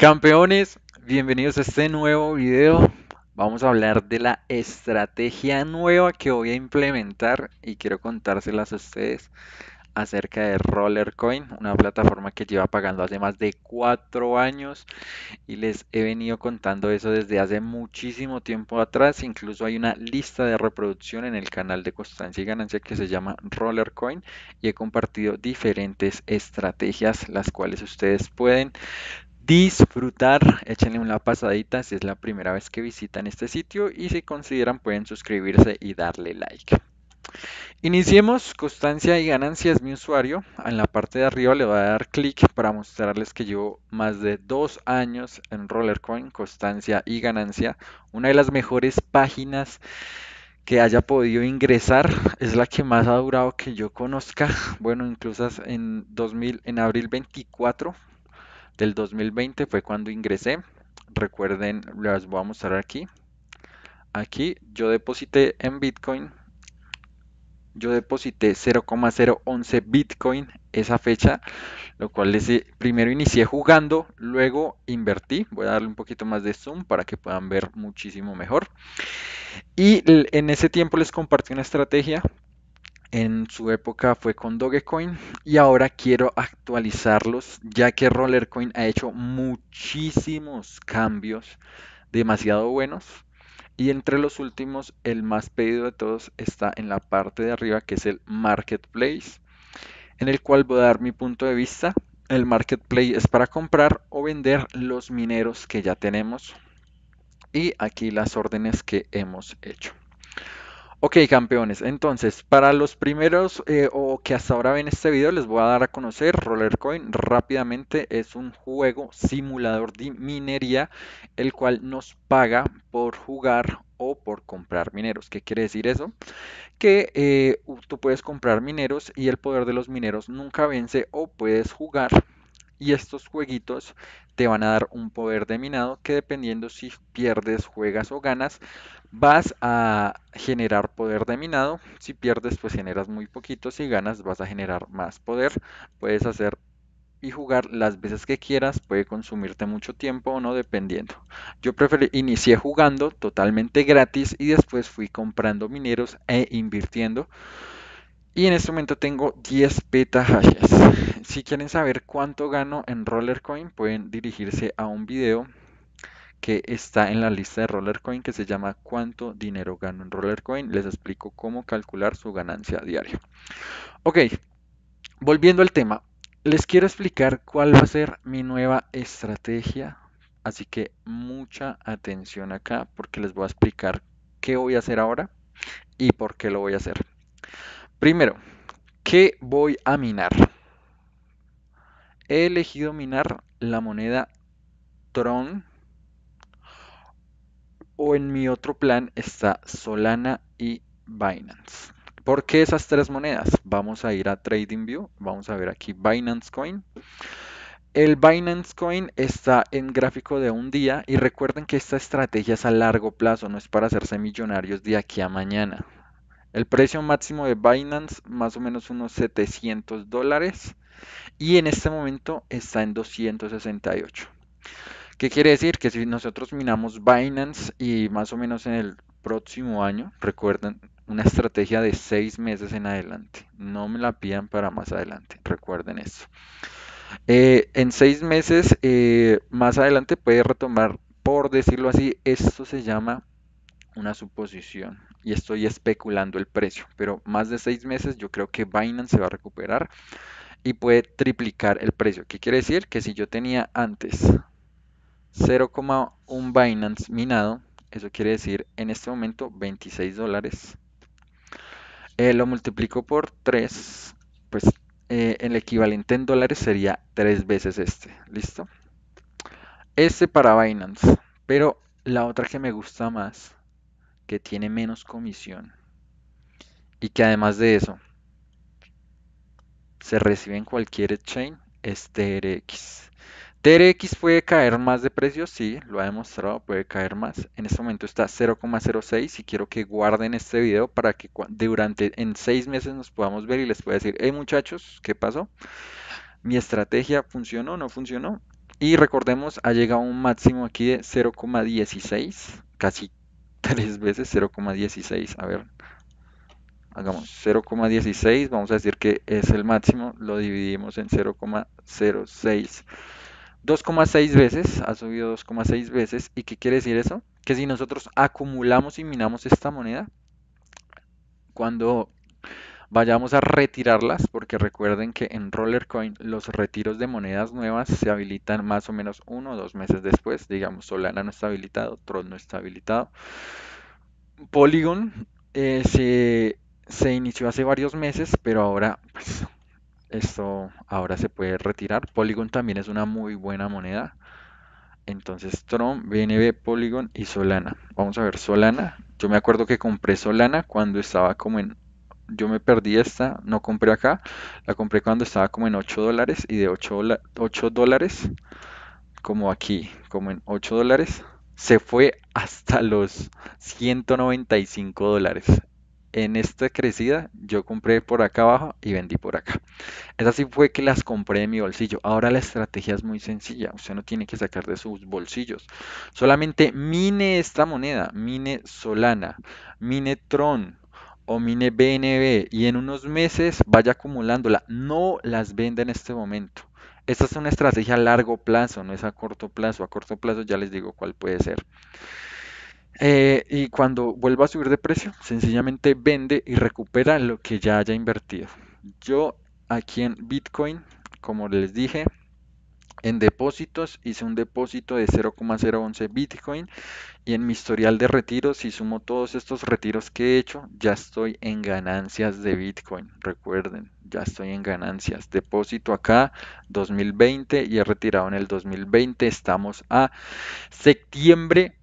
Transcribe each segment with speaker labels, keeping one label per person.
Speaker 1: Campeones, bienvenidos a este nuevo video. Vamos a hablar de la estrategia nueva que voy a implementar y quiero contárselas a ustedes acerca de Rollercoin, una plataforma que lleva pagando hace más de 4 años y les he venido contando eso desde hace muchísimo tiempo atrás. Incluso hay una lista de reproducción en el canal de Constancia y Ganancia que se llama Rollercoin y he compartido diferentes estrategias las cuales ustedes pueden disfrutar. Échenle una pasadita si es la primera vez que visitan este sitio y si consideran pueden suscribirse y darle like. Iniciemos. Constancia y Ganancia es mi usuario. En la parte de arriba le voy a dar clic para mostrarles que llevo más de 2 años en Rollercoin, Constancia y Ganancia. Una de las mejores páginas que haya podido ingresar, es la que más ha durado que yo conozca. Bueno, incluso en abril 24 del 2020 fue cuando ingresé. Recuerden, les voy a mostrar aquí. Aquí yo deposité en Bitcoin. Yo deposité 0,011 Bitcoin esa fecha, lo cual primero inicié jugando, luego invertí. Voy a darle un poquito más de zoom para que puedan ver muchísimo mejor. Y en ese tiempo les compartí una estrategia. En su época fue con Dogecoin y ahora quiero actualizarlos ya que Rollercoin ha hecho muchísimos cambios demasiado buenos y entre los últimos el más pedido de todos está en la parte de arriba, que es el Marketplace, en el cual voy a dar mi punto de vista. El Marketplace es para comprar o vender los mineros que ya tenemos y aquí las órdenes que hemos hecho. Ok, campeones, entonces para los primeros o que hasta ahora ven este video les voy a dar a conocer. Rollercoin rápidamente es un juego simulador de minería el cual nos paga por jugar o por comprar mineros. ¿Qué quiere decir eso? Que tú puedes comprar mineros y el poder de los mineros nunca vence, o puedes jugar y estos jueguitos te van a dar un poder de minado que, dependiendo si pierdes, juegas o ganas, vas a generar poder de minado. Si pierdes, pues generas muy poquito. Si ganas, vas a generar más poder. Puedes hacer y jugar las veces que quieras. Puede consumirte mucho tiempo o no, dependiendo. Yo inicié jugando totalmente gratis y después fui comprando mineros e invirtiendo. Y en este momento tengo 10 petahashes. Si quieren saber cuánto gano en Rollercoin, pueden dirigirse a un video que está en la lista de Rollercoin que se llama ¿Cuánto dinero gano en Rollercoin? Les explico cómo calcular su ganancia diaria. Ok, volviendo al tema, les quiero explicar cuál va a ser mi nueva estrategia. Así que mucha atención acá porque les voy a explicar qué voy a hacer ahora y por qué lo voy a hacer. Primero, ¿qué voy a minar? He elegido minar la moneda Tron, o en mi otro plan está Solana y Binance. ¿Por qué esas tres monedas? Vamos a ir a TradingView, vamos a ver aquí Binance Coin. El Binance Coin está en gráfico de un día y recuerden que esta estrategia es a largo plazo, no es para hacerse millonarios de aquí a mañana. El precio máximo de Binance más o menos unos $700 y en este momento está en 268. ¿Qué quiere decir? Que si nosotros minamos Binance y más o menos en el próximo año, recuerden, una estrategia de 6 meses en adelante, no me la pidan para más adelante, recuerden eso. En 6 meses más adelante puede retomar, por decirlo así, esto se llama una suposición y estoy especulando el precio, pero más de 6 meses yo creo que Binance se va a recuperar y puede triplicar el precio. ¿Qué quiere decir? Que si yo tenía antes 0,1 Binance minado, eso quiere decir en este momento $26. Lo multiplico por 3, pues el equivalente en dólares sería 3 veces este. ¿Listo? Este para Binance, pero la otra que me gusta más, que tiene menos comisión y que además de eso se recibe en cualquier exchange, es TRX. TRX puede caer más de precio, sí, lo ha demostrado, puede caer más. En este momento está 0,06 y quiero que guarden este video para que en 6 meses nos podamos ver y les pueda decir, hey muchachos, ¿qué pasó? ¿Mi estrategia funcionó o no funcionó? Y recordemos, ha llegado a un máximo aquí de 0,16, casi tres veces 0,16. A ver, hagamos 0,16, vamos a decir que es el máximo, lo dividimos en 0,06. 2,6 veces, ha subido 2,6 veces. ¿Y qué quiere decir eso? Que si nosotros acumulamos y minamos esta moneda, cuando vayamos a retirarlas, porque recuerden que en Rollercoin los retiros de monedas nuevas se habilitan más o menos 1 o 2 meses después. Digamos, Solana no está habilitado, Tron no está habilitado. Polygon se inició hace varios meses, pero ahora, pues, esto ahora se puede retirar. Polygon también es una muy buena moneda. Entonces, Tron, BNB, Polygon y Solana. Vamos a ver Solana. Yo me acuerdo que compré Solana cuando estaba como en... Yo me perdí esta, no compré acá. La compré cuando estaba como en $8 y de 8 dólares, como aquí, como en $8, se fue hasta los $195. En esta crecida, yo compré por acá abajo y vendí por acá. Es así fue que las compré de mi bolsillo. Ahora la estrategia es muy sencilla. Usted no tiene que sacar de sus bolsillos. Solamente mine esta moneda, mine Solana, mine Tron o mine BNB y en unos meses vaya acumulándola. No las venda en este momento. Esta es una estrategia a largo plazo, no es a corto plazo. A corto plazo ya les digo cuál puede ser. Y cuando vuelva a subir de precio, sencillamente vende y recupera lo que ya haya invertido. Yo aquí en Bitcoin, como les dije, en depósitos hice un depósito de 0,011 Bitcoin y en mi historial de retiros, si sumo todos estos retiros que he hecho, ya estoy en ganancias de Bitcoin. Recuerden, ya estoy en ganancias. Depósito acá 2020 y he retirado en el 2020. Estamos a septiembre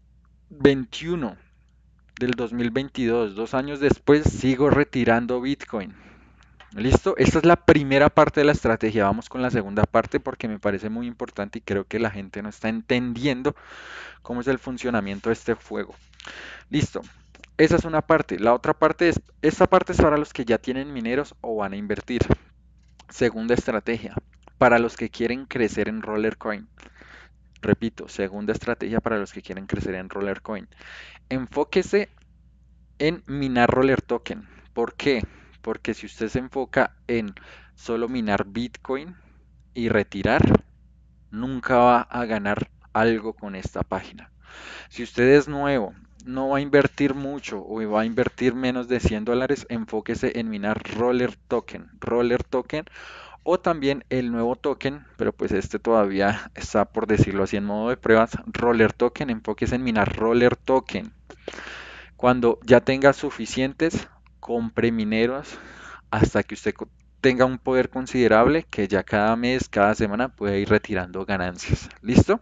Speaker 1: 21 del 2022, 2 años después, sigo retirando Bitcoin. ¿Listo? Esta es la primera parte de la estrategia. Vamos con la segunda parte porque me parece muy importante y creo que la gente no está entendiendo cómo es el funcionamiento de este juego. Listo. Esa es una parte. La otra parte es, esta parte es para los que ya tienen mineros o van a invertir. Segunda estrategia, para los que quieren crecer en Rollercoin. Repito, segunda estrategia para los que quieren crecer en Rollercoin. Enfóquese en minar Roller Token. ¿Por qué? Porque si usted se enfoca en solo minar Bitcoin y retirar, nunca va a ganar algo con esta página. Si usted es nuevo, no va a invertir mucho o va a invertir menos de $100, enfóquese en minar Roller Token. Roller Token o también el nuevo token, pero pues este todavía está, por decirlo así, en modo de pruebas. Roller Token, enfóquese en minar Roller Token. Cuando ya tenga suficientes, compre mineros hasta que usted tenga un poder considerable que ya cada mes, cada semana puede ir retirando ganancias. ¿Listo?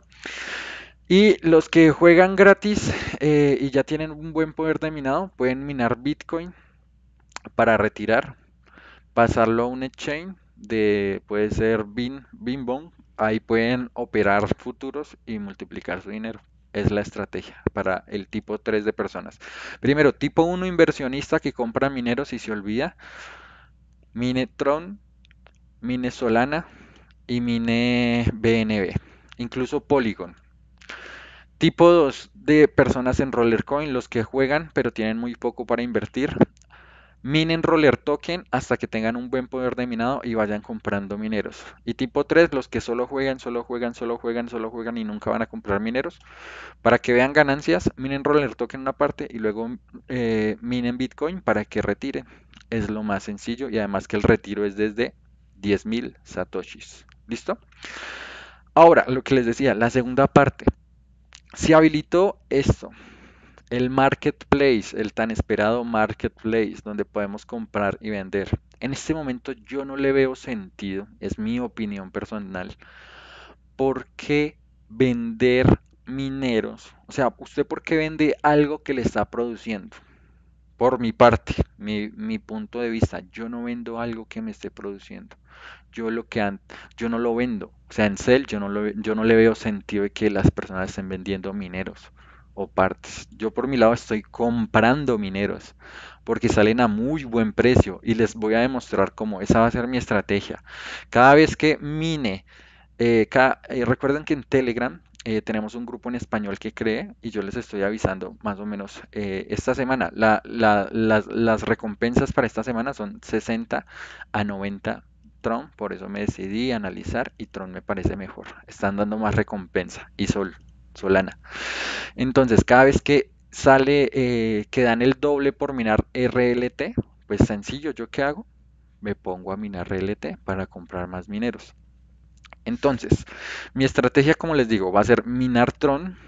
Speaker 1: Y los que juegan gratis y ya tienen un buen poder de minado, pueden minar Bitcoin para retirar, pasarlo a un exchange de, puede ser Binbong, ahí pueden operar futuros y multiplicar su dinero. Es la estrategia para el tipo 3 de personas. Primero, tipo 1 inversionista que compra mineros y se olvida. Mine Tron, mine Solana y mine BNB. Incluso Polygon. Tipo 2 de personas en Rollercoin, los que juegan pero tienen muy poco para invertir. Minen Roller Token hasta que tengan un buen poder de minado y vayan comprando mineros. Y tipo 3 los que solo juegan, solo juegan, solo juegan, solo juegan y nunca van a comprar mineros. Para que vean ganancias, minen Roller Token en una parte y luego minen Bitcoin para que retiren. Es lo más sencillo y además que el retiro es desde 10.000 satoshis. ¿Listo? Ahora, lo que les decía, la segunda parte. Se habilitó esto. El marketplace, el tan esperado marketplace, donde podemos comprar y vender. En este momento yo no le veo sentido, es mi opinión personal, por qué vender mineros. O sea, ¿usted por qué vende algo que le está produciendo? Por mi parte, mi punto de vista, yo no vendo algo que me esté produciendo. Yo no lo vendo. O sea, en Cell yo no le veo sentido de que las personas estén vendiendo mineros o partes. Yo por mi lado estoy comprando mineros porque salen a muy buen precio y les voy a demostrar cómo esa va a ser mi estrategia. Cada vez que mine Recuerden que en Telegram tenemos un grupo en español que cree y yo les estoy avisando más o menos esta semana. Las recompensas para esta semana son 60 a 90 Tron, por eso me decidí a analizar y Tron me parece mejor. Están dando más recompensa y Solana. Entonces, cada vez que sale, que dan el doble por minar RLT, pues sencillo, ¿yo qué hago? Me pongo a minar RLT para comprar más mineros. Entonces, mi estrategia, como les digo, va a ser minar Tron.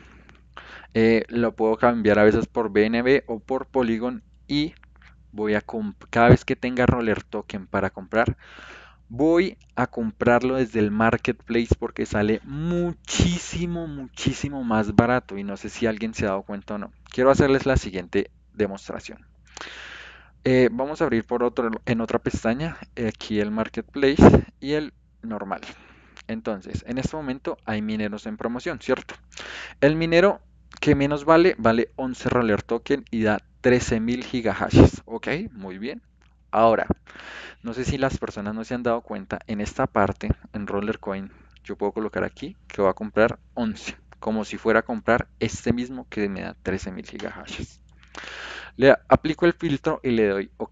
Speaker 1: Lo puedo cambiar a veces por BNB o por Polygon y cada vez que tenga Roller Token para comprar, voy a comprarlo desde el marketplace porque sale muchísimo, muchísimo más barato y no sé si alguien se ha dado cuenta o no. Quiero hacerles la siguiente demostración. Vamos a abrir en otra pestaña, aquí el marketplace y el normal. Entonces, en este momento hay mineros en promoción, ¿cierto? El minero que menos vale 11 Roller Token y da 13.000 gigahashes. Ok, muy bien. Ahora, no sé si las personas no se han dado cuenta, en esta parte, en Roller Coin, yo puedo colocar aquí que voy a comprar 11, como si fuera a comprar este mismo que me da 13.000 gigahashes. Le aplico el filtro y le doy OK.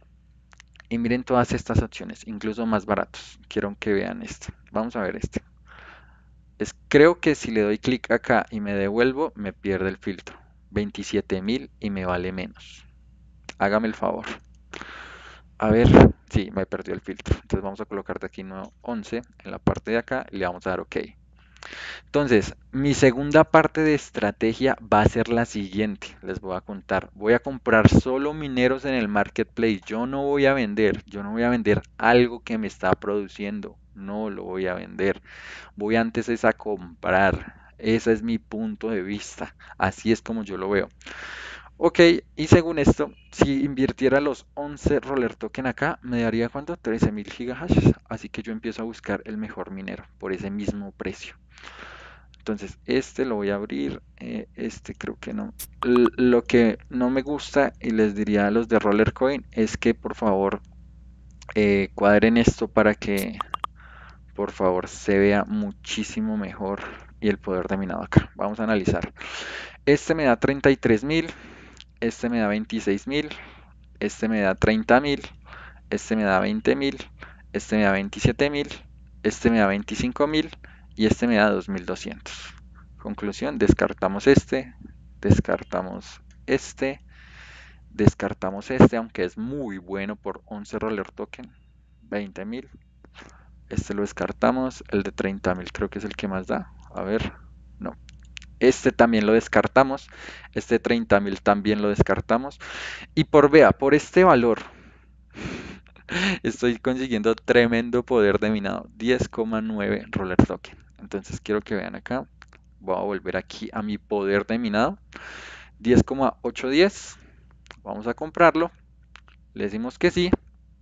Speaker 1: Y miren todas estas opciones, incluso más baratos. Quiero que vean este. Vamos a ver este. Creo que si le doy clic acá y me devuelvo, me pierde el filtro. 27.000 y me vale menos. Hágame el favor. A ver, sí, me perdió el filtro. Entonces vamos a colocar de aquí nuevo 11 en la parte de acá y le vamos a dar OK. Entonces, mi segunda parte de estrategia va a ser la siguiente. Les voy a contar. Voy a comprar solo mineros en el marketplace. Yo no voy a vender algo que me está produciendo. No lo voy a vender. Voy antes es a comprar. Ese es mi punto de vista. Así es como yo lo veo. Ok, y según esto, si invirtiera los 11 roller token acá, me daría ¿cuánto? 13.000 gigahashes. Así que yo empiezo a buscar el mejor minero por ese mismo precio. Entonces, este lo voy a abrir. Este creo que no. Lo que no me gusta y les diría a los de Rollercoin es que por favor cuadren esto para que por favor se vea muchísimo mejor y el poder de minado acá. Vamos a analizar. Este me da 33.000, este me da 26.000, este me da 30.000, este me da 20.000, este me da 27.000, este me da 25.000 y este me da 2.200. Conclusión, descartamos este, descartamos este, aunque es muy bueno por 11 roller token, 20.000. Este lo descartamos, el de 30.000 creo que es el que más da. A ver, no. Este también lo descartamos, este de 30.000 también lo descartamos. Y por este valor, estoy consiguiendo tremendo poder de minado, 10,9 roller token. Entonces quiero que vean acá, voy a volver aquí a mi poder de minado, 10,810. Vamos a comprarlo, le decimos que sí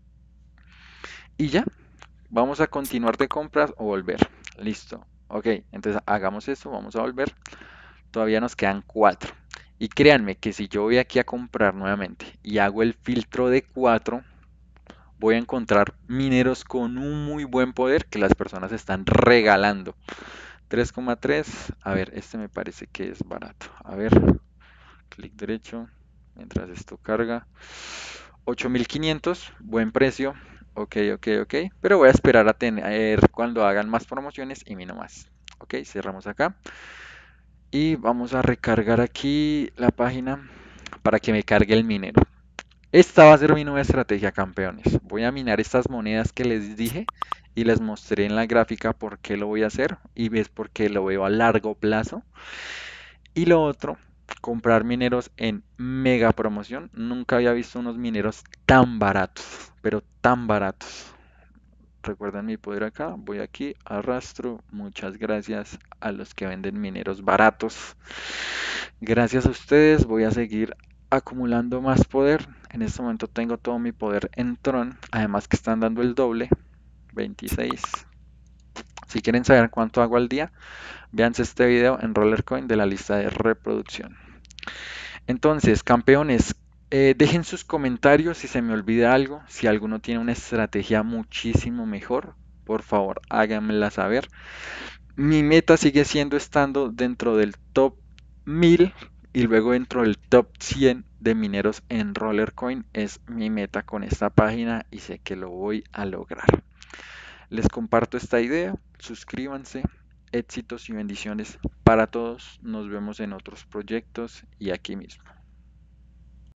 Speaker 1: y ya, vamos a continuar de compras o volver. Listo. Ok, entonces hagamos eso, vamos a volver. Todavía nos quedan 4. Y créanme que si yo voy aquí a comprar nuevamente y hago el filtro de 4, voy a encontrar mineros con un muy buen poder que las personas están regalando. 3,3. A ver, este me parece que es barato. A ver, clic derecho mientras esto carga. 8.500, buen precio. Ok, ok, ok. Pero voy a esperar a tener cuando hagan más promociones y mino más. Ok, cerramos acá. Y vamos a recargar aquí la página para que me cargue el minero. Esta va a ser mi nueva estrategia, campeones. Voy a minar estas monedas que les dije y les mostré en la gráfica por qué lo voy a hacer y ves por qué lo veo a largo plazo. Y lo otro, comprar mineros en mega promoción. Nunca había visto unos mineros tan baratos, pero tan baratos. Recuerden mi poder acá, voy aquí, arrastro. Muchas gracias a los que venden mineros baratos. Gracias a ustedes voy a seguir acumulando más poder. En este momento tengo todo mi poder en Tron, además que están dando el doble, 26. Si quieren saber cuánto hago al día, véanse este video en Rollercoin de la lista de reproducción. Entonces, campeones, dejen sus comentarios si se me olvida algo, si alguno tiene una estrategia muchísimo mejor, por favor háganmela saber. Mi meta sigue siendo estando dentro del top 1000 y luego dentro del top 100 de mineros en Rollercoin. Es mi meta con esta página y sé que lo voy a lograr. Les comparto esta idea, suscríbanse, éxitos y bendiciones para todos. Nos vemos en otros proyectos y aquí mismo.